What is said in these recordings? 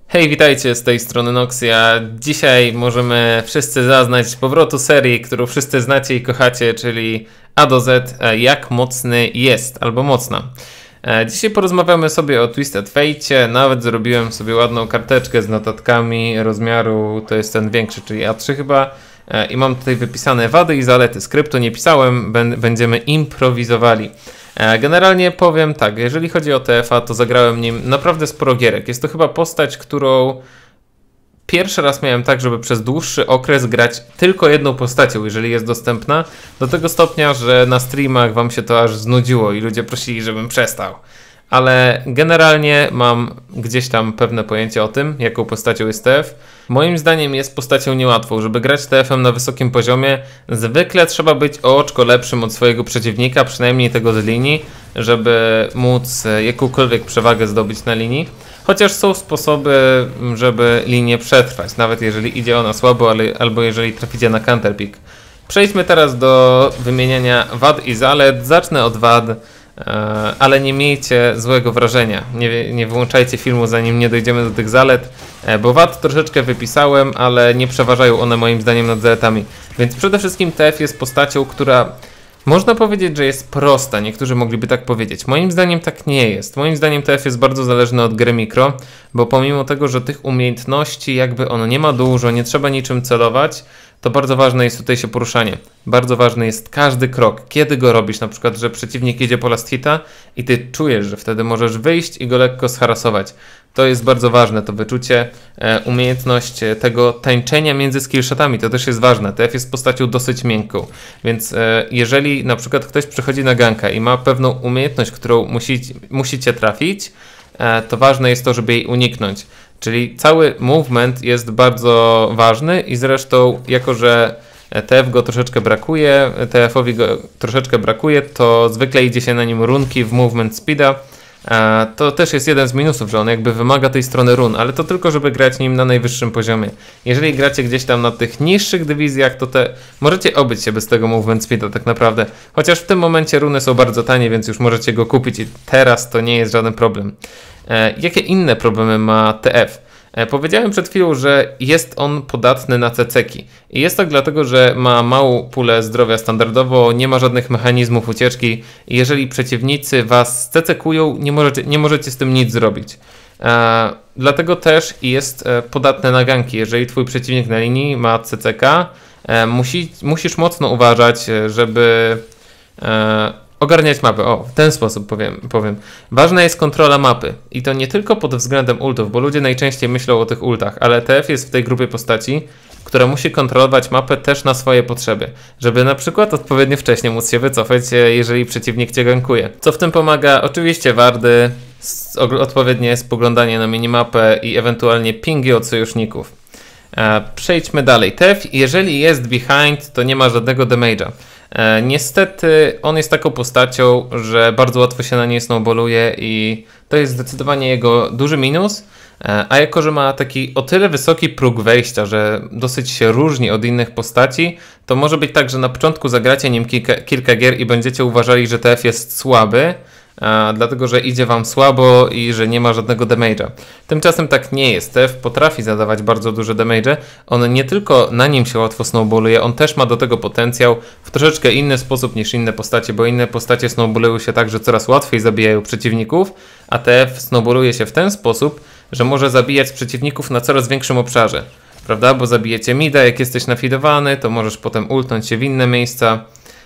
Hej, witajcie, z tej strony Noxia. Dzisiaj możemy wszyscy zaznać powrotu serii, którą wszyscy znacie i kochacie, czyli A do Z, jak mocny jest, albo mocna. Dzisiaj porozmawiamy sobie o Twisted Fate. Nawet zrobiłem sobie ładną karteczkę z notatkami rozmiaru, to jest ten większy, czyli A3 chyba. I mam tutaj wypisane wady i zalety. Skryptu nie pisałem, będziemy improwizowali. Generalnie powiem tak, jeżeli chodzi o TF-a, to zagrałem nim naprawdę sporo gierek. Jest to chyba postać, którą pierwszy raz miałem tak, żeby przez dłuższy okres grać tylko jedną postacią, jeżeli jest dostępna, do tego stopnia, że na streamach wam się to aż znudziło i ludzie prosili, żebym przestał. Ale generalnie mam gdzieś tam pewne pojęcie o tym, jaką postacią jest TF. Moim zdaniem jest postacią niełatwą. Żeby grać TF-em na wysokim poziomie, zwykle trzeba być o oczko lepszym od swojego przeciwnika, przynajmniej tego z linii, żeby móc jakąkolwiek przewagę zdobyć na linii. Chociaż są sposoby, żeby linię przetrwać, nawet jeżeli idzie ona słabo, albo jeżeli traficie na counterpick. Przejdźmy teraz do wymieniania wad i zalet. Zacznę od wad. Ale nie miejcie złego wrażenia, nie wyłączajcie filmu, zanim nie dojdziemy do tych zalet, bo wad troszeczkę wypisałem, ale nie przeważają one moim zdaniem nad zaletami. Więc przede wszystkim TF jest postacią, która można powiedzieć, że jest prosta, niektórzy mogliby tak powiedzieć. Moim zdaniem tak nie jest. Moim zdaniem TF jest bardzo zależny od gry mikro, bo pomimo tego, że tych umiejętności jakby ono nie ma dużo, nie trzeba niczym celować, to bardzo ważne jest tutaj się poruszanie. Bardzo ważny jest każdy krok, kiedy go robisz, na przykład, że przeciwnik idzie po last hita i ty czujesz, że wtedy możesz wyjść i go lekko zharasować. To jest bardzo ważne, to wyczucie, umiejętność tego tańczenia między skillshotami, to też jest ważne. TF jest postacią dosyć miękką, więc jeżeli na przykład ktoś przychodzi na ganka i ma pewną umiejętność, którą musicie trafić, to ważne jest to, żeby jej uniknąć. Czyli cały movement jest bardzo ważny i zresztą jako, że TF go troszeczkę brakuje, TF-owi go troszeczkę brakuje, to zwykle idzie się na nim runki w movement speeda. To też jest jeden z minusów, że on jakby wymaga tej strony run, ale to tylko, żeby grać nim na najwyższym poziomie. Jeżeli gracie gdzieś tam na tych niższych dywizjach, to możecie obyć się bez tego movement speeda tak naprawdę. Chociaż w tym momencie runy są bardzo tanie, więc już możecie go kupić i teraz to nie jest żaden problem. Jakie inne problemy ma TF? Powiedziałem przed chwilą, że jest on podatny na CC-ki. I jest tak dlatego, że ma małą pulę zdrowia standardowo, nie ma żadnych mechanizmów ucieczki i jeżeli przeciwnicy was CC-kują, nie możecie z tym nic zrobić. Dlatego też jest podatny na ganki. Jeżeli twój przeciwnik na linii ma CC-ka, musisz mocno uważać, żeby ogarniać mapę. O, w ten sposób powiem. Ważna jest kontrola mapy. I to nie tylko pod względem ultów, bo ludzie najczęściej myślą o tych ultach, ale TF jest w tej grupie postaci, która musi kontrolować mapę też na swoje potrzeby. Żeby na przykład odpowiednio wcześnie móc się wycofać, jeżeli przeciwnik cię gankuje. Co w tym pomaga? Oczywiście wardy, odpowiednie spoglądanie na minimapę i ewentualnie pingi od sojuszników. Przejdźmy dalej. TF, jeżeli jest behind, to nie ma żadnego damage'a. Niestety on jest taką postacią, że bardzo łatwo się na niej snowballuje i to jest zdecydowanie jego duży minus, a jako, że ma taki o tyle wysoki próg wejścia, że dosyć się różni od innych postaci, to może być tak, że na początku zagracie nim kilka gier i będziecie uważali, że TF jest słaby, dlatego, że idzie wam słabo i że nie ma żadnego damage'a. Tymczasem tak nie jest. TF potrafi zadawać bardzo duże damage'e. On nie tylko na nim się łatwo snowballuje, on też ma do tego potencjał w troszeczkę inny sposób niż inne postacie, bo inne postacie snowballują się tak, że coraz łatwiej zabijają przeciwników, a TF snowballuje się w ten sposób, że może zabijać przeciwników na coraz większym obszarze. Prawda? Bo zabijecie mida, jak jesteś nafidowany, to możesz potem ultnąć się w inne miejsca.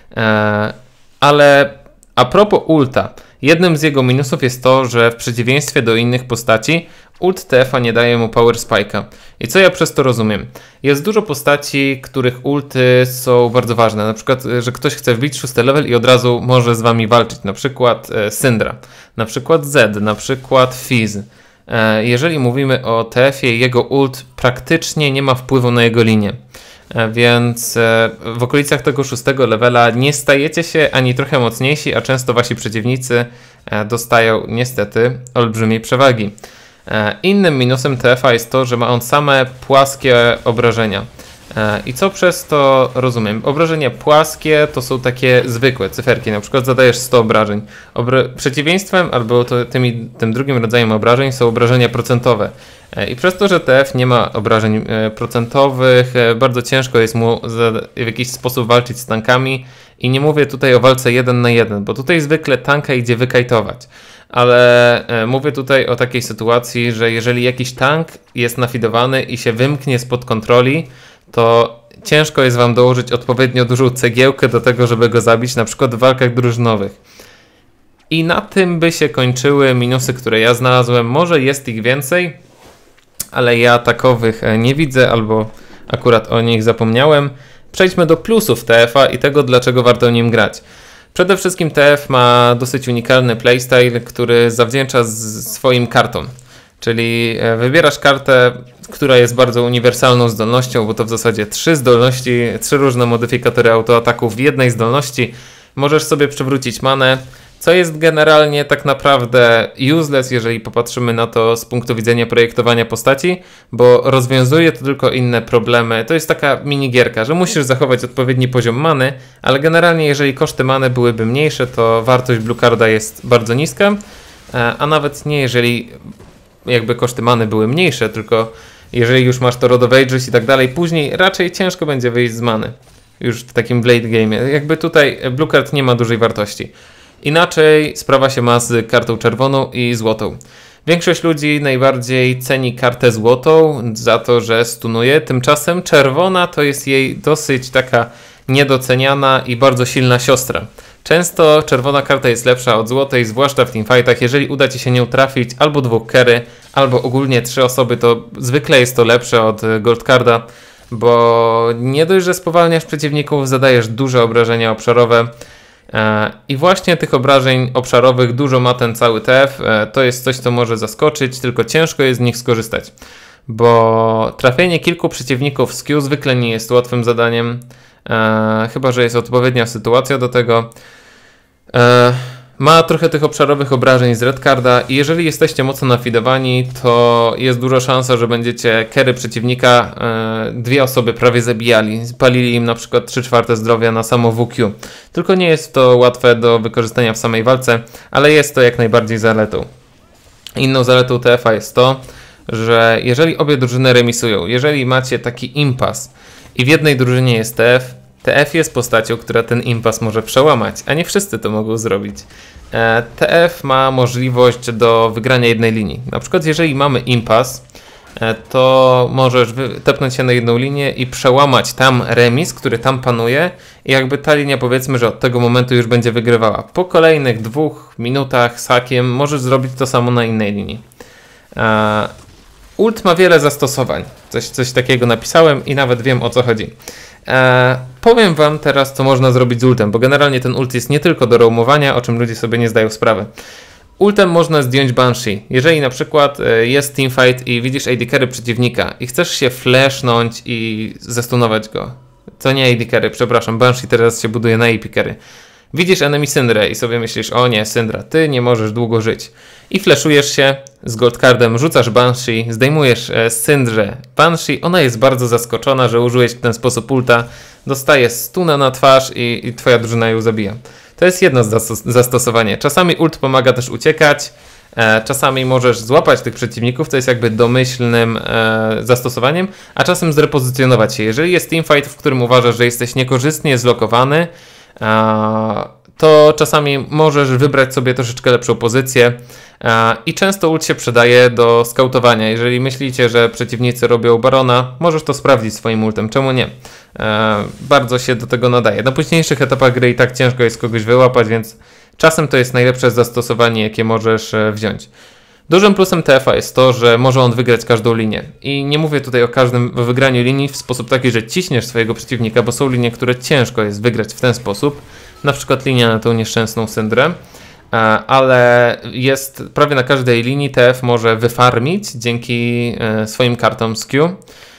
Ale a propos ulta, jednym z jego minusów jest to, że w przeciwieństwie do innych postaci ult TF-a nie daje mu power spike'a. I co ja przez to rozumiem? Jest dużo postaci, których ulty są bardzo ważne. Na przykład, że ktoś chce wbić 6 level i od razu może z wami walczyć. Na przykład Syndra, na przykład Z, na przykład Fizz. Jeżeli mówimy o TF-ie, jego ult praktycznie nie ma wpływu na jego linię. Więc w okolicach tego 6 levela nie stajecie się ani trochę mocniejsi, a często wasi przeciwnicy dostają niestety olbrzymiej przewagi. Innym minusem TF-a jest to, że ma on same płaskie obrażenia. I co przez to rozumiem? Obrażenia płaskie to są takie zwykłe cyferki, na przykład zadajesz 100 obrażeń. Przeciwieństwem albo tym drugim rodzajem obrażeń są obrażenia procentowe. I przez to, że TF nie ma obrażeń procentowych, bardzo ciężko jest mu w jakiś sposób walczyć z tankami. I nie mówię tutaj o walce 1 na 1, bo tutaj zwykle tanka idzie wykajtować. Ale mówię tutaj o takiej sytuacji, że jeżeli jakiś tank jest nafidowany i się wymknie spod kontroli, to ciężko jest wam dołożyć odpowiednio dużą cegiełkę do tego, żeby go zabić, na przykład w walkach drużynowych. I na tym by się kończyły minusy, które ja znalazłem. Może jest ich więcej, ale ja takowych nie widzę, albo akurat o nich zapomniałem. Przejdźmy do plusów TF-a i tego, dlaczego warto nim grać. Przede wszystkim TF ma dosyć unikalny playstyle, który zawdzięcza swoim kartom. Czyli wybierasz kartę, która jest bardzo uniwersalną zdolnością, bo to w zasadzie 3 zdolności, 3 różne modyfikatory autoataku w jednej zdolności. Możesz sobie przywrócić manę, co jest generalnie tak naprawdę useless, jeżeli popatrzymy na to z punktu widzenia projektowania postaci, bo rozwiązuje to tylko inne problemy. To jest taka minigierka, że musisz zachować odpowiedni poziom many, ale generalnie jeżeli koszty many byłyby mniejsze, to wartość Blue Carda jest bardzo niska, a nawet nie jeżeli jakby koszty many były mniejsze, tylko jeżeli już masz to Rod of Ages i tak dalej, później raczej ciężko będzie wyjść z many. Już w takim Blade Game'ie. Jakby tutaj Blue Card nie ma dużej wartości. Inaczej sprawa się ma z kartą czerwoną i złotą. Większość ludzi najbardziej ceni kartę złotą za to, że stunuje, tymczasem czerwona to jest jej dosyć taka niedoceniana i bardzo silna siostra. Często czerwona karta jest lepsza od złotej, zwłaszcza w teamfightach. Jeżeli uda ci się nią trafić albo 2 carry, albo ogólnie 3 osoby, to zwykle jest to lepsze od gold carda, bo nie dość, że spowalniasz przeciwników, zadajesz duże obrażenia obszarowe. I właśnie tych obrażeń obszarowych dużo ma ten cały TF. To jest coś, co może zaskoczyć, tylko ciężko jest z nich skorzystać, bo trafienie kilku przeciwników z Q zwykle nie jest łatwym zadaniem, chyba że jest odpowiednia sytuacja do tego. Ma trochę tych obszarowych obrażeń z Red Carda i jeżeli jesteście mocno nafidowani, to jest duża szansa, że będziecie carry przeciwnika 2 osoby prawie zabijali. Palili im na przykład 3/4 zdrowia na samo WQ. Tylko nie jest to łatwe do wykorzystania w samej walce, ale jest to jak najbardziej zaletą. Inną zaletą TF-a jest to, że jeżeli obie drużyny remisują, jeżeli macie taki impas i w jednej drużynie jest TF, TF jest postacią, która ten impas może przełamać, a nie wszyscy to mogą zrobić. TF ma możliwość do wygrania jednej linii. Na przykład jeżeli mamy impas, to możesz tepnąć się na jedną linię i przełamać tam remis, który tam panuje i jakby ta linia, powiedzmy, że od tego momentu już będzie wygrywała. Po kolejnych 2 minutach z hakiem możesz zrobić to samo na innej linii. Ult ma wiele zastosowań. Coś takiego napisałem i nawet wiem, o co chodzi. Powiem wam teraz, co można zrobić z ultem, bo generalnie ten ult jest nie tylko do roamowania, o czym ludzie sobie nie zdają sprawy. Ultem można zdjąć Banshee. Jeżeli na przykład jest teamfight i widzisz AD carry przeciwnika i chcesz się flashnąć i zestunować go. To nie AD carry, przepraszam, Banshee teraz się buduje na AP carry. Widzisz enemy Syndraę i sobie myślisz, o nie, Syndra, ty nie możesz długo żyć. I flashujesz się z goldcardem, rzucasz Banshee, zdejmujesz Syndrę Banshee, ona jest bardzo zaskoczona, że użyłeś w ten sposób ulta, dostaje stuna na twarz i twoja drużyna ją zabija. To jest jedno zastosowanie. Czasami ult pomaga też uciekać, czasami możesz złapać tych przeciwników, to jest jakby domyślnym zastosowaniem, a czasem zrepozycjonować się. Jeżeli jest teamfight, w którym uważasz, że jesteś niekorzystnie zlokowany, to czasami możesz wybrać sobie troszeczkę lepszą pozycję i często ult się przydaje do skautowania. Jeżeli myślicie, że przeciwnicy robią barona, możesz to sprawdzić swoim ultem, czemu nie? Bardzo się do tego nadaje. Na późniejszych etapach gry i tak ciężko jest kogoś wyłapać, więc czasem to jest najlepsze zastosowanie, jakie możesz wziąć. Dużym plusem TF-a jest to, że może on wygrać każdą linię. I nie mówię tutaj o każdym wygraniu linii w sposób taki, że ciśniesz swojego przeciwnika, bo są linie, które ciężko jest wygrać w ten sposób. Na przykład linia na tą nieszczęsną Syndrę. Ale jest prawie na każdej linii TF może wyfarmić dzięki swoim kartom z Q.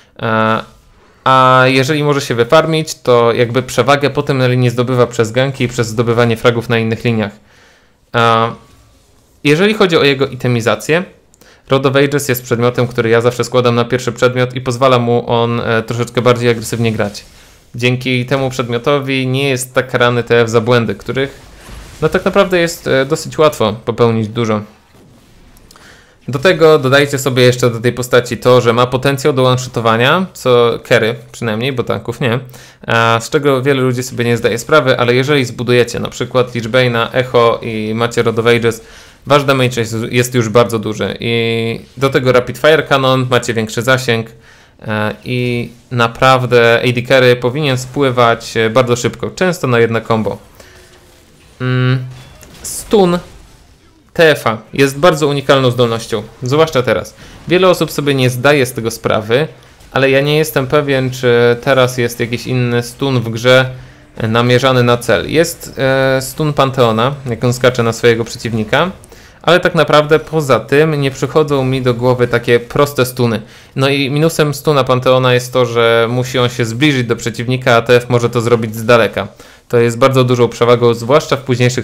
A jeżeli może się wyfarmić, to jakby przewagę potem na linii zdobywa przez ganki i przez zdobywanie fragów na innych liniach. Jeżeli chodzi o jego itemizację, Rod of Ages jest przedmiotem, który ja zawsze składam na pierwszy przedmiot i pozwala mu on troszeczkę bardziej agresywnie grać. Dzięki temu przedmiotowi nie jest tak karany TF za błędy, których no tak naprawdę jest dosyć łatwo popełnić dużo. Do tego dodajcie sobie jeszcze do tej postaci to, że ma potencjał do one-shotowania, co carry przynajmniej, bo tanków nie, z czego wielu ludzi sobie nie zdaje sprawy, ale jeżeli zbudujecie na przykład Lich Bane'a, Echo i macie Rod of Ages, wasz damage jest już bardzo duży i do tego Rapid Fire Cannon, macie większy zasięg i naprawdę AD Carry powinien spływać bardzo szybko, często na jedno combo. Stun TF-a jest bardzo unikalną zdolnością, zwłaszcza teraz. Wiele osób sobie nie zdaje z tego sprawy, ale ja nie jestem pewien, czy teraz jest jakiś inny stun w grze namierzany na cel. Jest stun Panteona, jak on skacze na swojego przeciwnika, ale tak naprawdę poza tym nie przychodzą mi do głowy takie proste stuny. No i minusem stuna Panteona jest to, że musi on się zbliżyć do przeciwnika, a TF może to zrobić z daleka. To jest bardzo dużą przewagą, zwłaszcza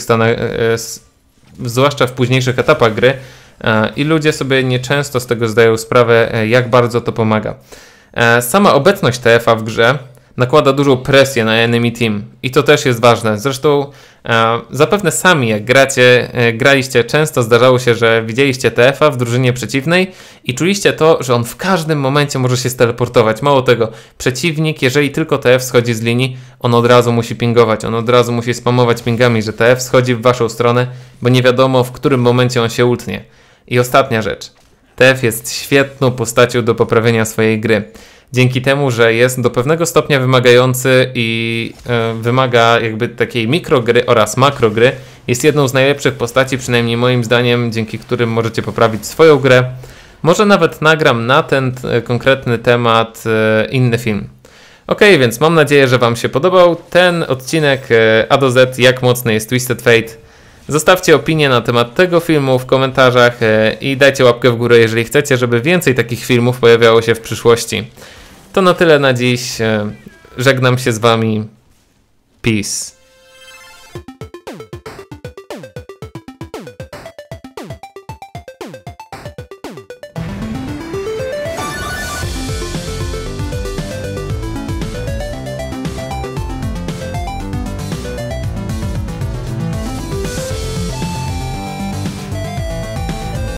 w późniejszych etapach gry i ludzie sobie nieczęsto z tego zdają sprawę, jak bardzo to pomaga. Sama obecność TF-a w grze nakłada dużą presję na enemy team i to też jest ważne. Zresztą zapewne sami jak graliście, często zdarzało się, że widzieliście TF-a w drużynie przeciwnej i czuliście to, że on w każdym momencie może się steleportować. Mało tego, przeciwnik, jeżeli tylko TF schodzi z linii, on od razu musi pingować, on od razu musi spamować pingami, że TF schodzi w waszą stronę, bo nie wiadomo w którym momencie on się ultnie. I ostatnia rzecz. TF jest świetną postacią do poprawienia swojej gry. Dzięki temu, że jest do pewnego stopnia wymagający i wymaga jakby takiej mikrogry oraz makrogry, jest jedną z najlepszych postaci, przynajmniej moim zdaniem, dzięki którym możecie poprawić swoją grę. Może nawet nagram na ten konkretny temat inny film. Ok, więc mam nadzieję, że wam się podobał ten odcinek A do Z, jak mocny jest Twisted Fate. Zostawcie opinię na temat tego filmu w komentarzach i dajcie łapkę w górę, jeżeli chcecie, żeby więcej takich filmów pojawiało się w przyszłości. To na tyle na dziś. Żegnam się z wami. Peace.